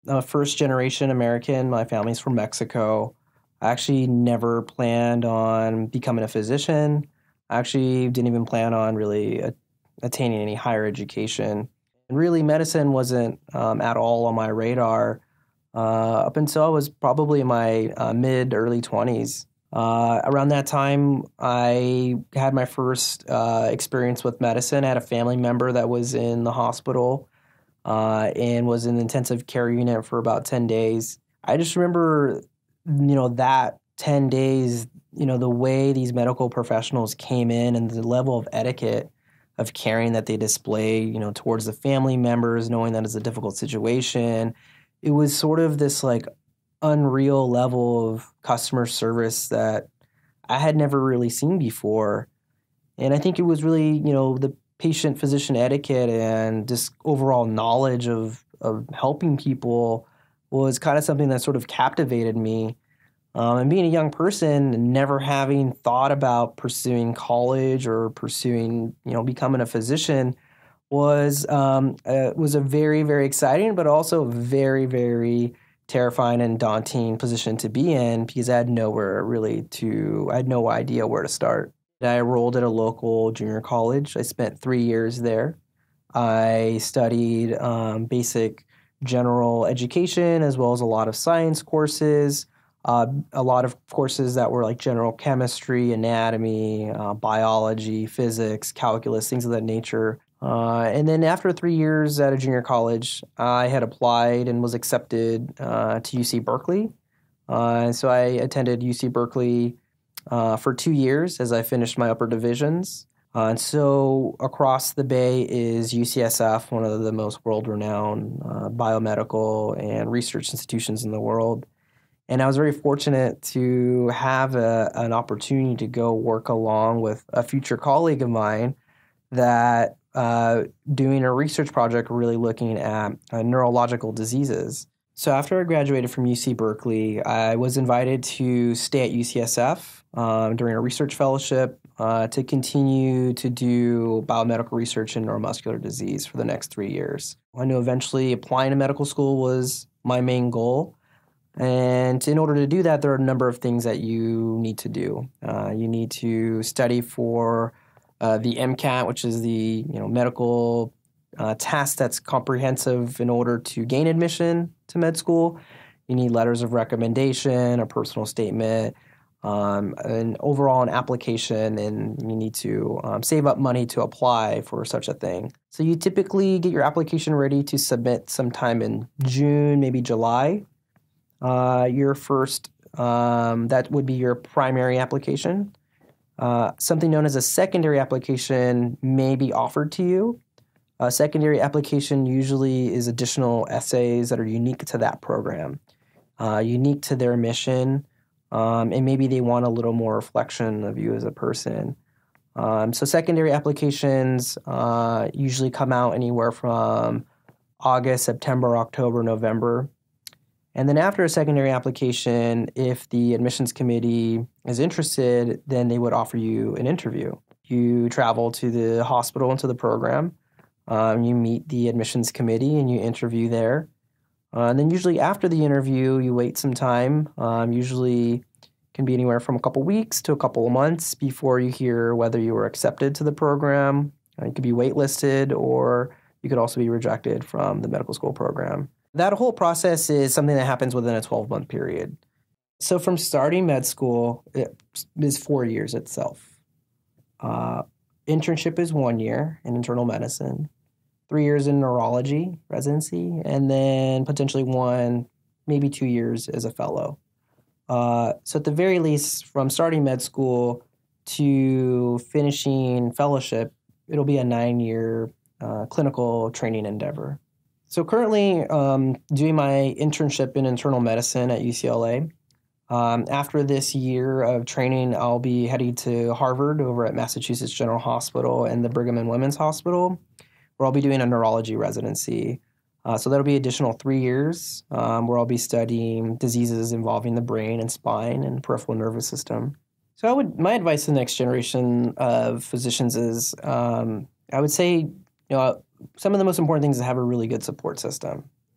a first generation American. My family's from Mexico. I actually never planned on becoming a physician. I actually didn't even plan on really attaining any higher education. And really, medicine wasn't at all on my radar up until I was probably in my mid, early 20s. Around that time, I had my first experience with medicine. I had a family member that was in the hospital and was in the intensive care unit for about 10 days. I just remember, that 10 days, the way these medical professionals came in and the level of etiquette of caring that they display, towards the family members, knowing that it's a difficult situation. It was sort of this like unreal level of customer service that I had never really seen before. And I think it was really, the patient physician etiquette and just overall knowledge of helping people was kind of something that sort of captivated me. And being a young person, never having thought about pursuing college or pursuing, becoming a physician was a very, very exciting, but also very, very terrifying and daunting position to be in because I had I had no idea where to start. I enrolled at a local junior college. I spent 3 years there. I studied basic general education as well as a lot of science courses, a lot of courses that were like general chemistry, anatomy, biology, physics, calculus, things of that nature. And then after 3 years at a junior college, I had applied and was accepted to UC Berkeley. And so I attended UC Berkeley for 2 years as I finished my upper divisions. And so across the bay is UCSF, one of the most world-renowned biomedical and research institutions in the world. And I was very fortunate to have an opportunity to go work along with a future colleague of mine that doing a research project really looking at neurological diseases. So after I graduated from UC Berkeley, I was invited to stay at UCSF during a research fellowship to continue to do biomedical research in neuromuscular disease for the next 3 years. I knew eventually applying to medical school was my main goal. And in order to do that, there are a number of things that you need to do. You need to study for the MCAT, which is the medical test that's comprehensive in order to gain admission to med school. You need letters of recommendation, a personal statement, and overall an application, and you need to save up money to apply for such a thing. So you typically get your application ready to submit sometime in June, maybe July. Your first, that would be your primary application. Something known as a secondary application may be offered to you. A secondary application usually is additional essays that are unique to that program, unique to their mission, and maybe they want a little more reflection of you as a person. So secondary applications usually come out anywhere from August, September, October, November. And then after a secondary application, if the admissions committee is interested, then they would offer you an interview. You travel to the hospital and to the program. You meet the admissions committee and you interview there. And then usually after the interview, you wait some time. Usually can be anywhere from a couple weeks to a couple of months before you hear whether you were accepted to the program. You could be waitlisted, or you could also be rejected from the medical school program. That whole process is something that happens within a 12-month period. So from starting med school, it is 4 years itself. Internship is 1 year in internal medicine, 3 years in neurology residency, and then potentially 1, maybe 2 years as a fellow. So at the very least, from starting med school to finishing fellowship, it'll be a 9-year clinical training endeavor. So currently doing my internship in internal medicine at UCLA. After this year of training, I'll be heading to Harvard over at Massachusetts General Hospital and the Brigham and Women's Hospital, where I'll be doing a neurology residency. So that'll be additional 3 years where I'll be studying diseases involving the brain and spine and peripheral nervous system. So my advice to the next generation of physicians is I would say, some of the most important things is to have a really good support system.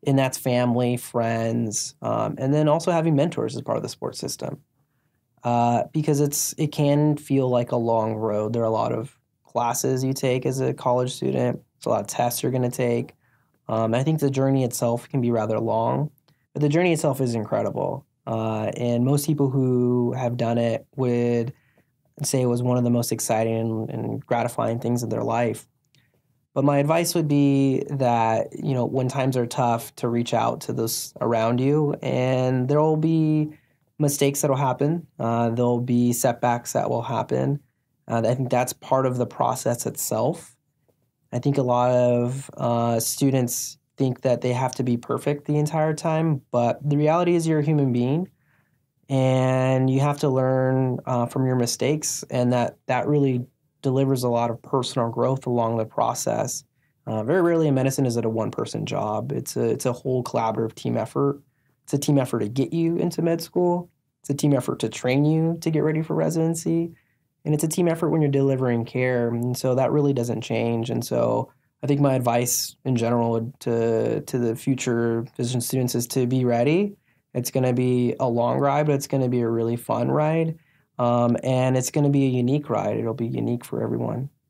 And that's family, friends, and then also having mentors as part of the sports system. Because it can feel like a long road. There are a lot of classes you take as a college student. There's a lot of tests you're going to take. I think the journey itself can be rather long, but the journey itself is incredible. And most people who have done it would say it was one of the most exciting and gratifying things of their life. But my advice would be that, when times are tough, to reach out to those around you, and there will be mistakes that will happen. There'll be setbacks that will happen. I think that's part of the process itself. I think a lot of students think that they have to be perfect the entire time, but the reality is you're a human being, and you have to learn from your mistakes, and that really delivers a lot of personal growth along the process. Very rarely in medicine is it a one-person job. It's a whole collaborative team effort. It's a team effort to get you into med school. It's a team effort to train you to get ready for residency. And it's a team effort when you're delivering care. And so that really doesn't change. And so I think my advice in general to the future physician students is to be ready. It's going to be a long ride, but it's going to be a really fun ride. And it's going to be a unique ride. It'll be unique for everyone.